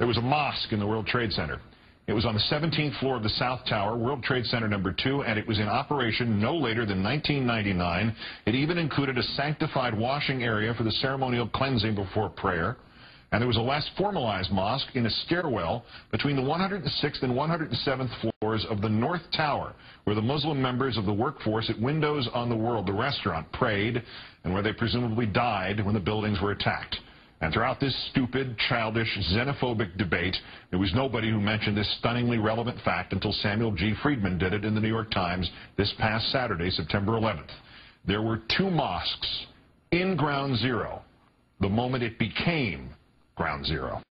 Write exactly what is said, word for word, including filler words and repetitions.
There was a mosque in the World Trade Center. It was on the seventeenth floor of the South Tower, World Trade Center number two, and it was in operation no later than nineteen ninety-nine. It even included a sanctified washing area for the ceremonial cleansing before prayer. And there was a less formalized mosque in a stairwell between the one hundred sixth and one hundred seventh floors of the North Tower, where the Muslim members of the workforce at Windows on the World, the restaurant, prayed, and where they presumably died when the buildings were attacked. And throughout this stupid, childish, xenophobic debate, there was nobody who mentioned this stunningly relevant fact until Samuel G. Friedman did it in the New York Times this past Saturday, September eleventh. There were two mosques in Ground Zero the moment it became Ground Zero.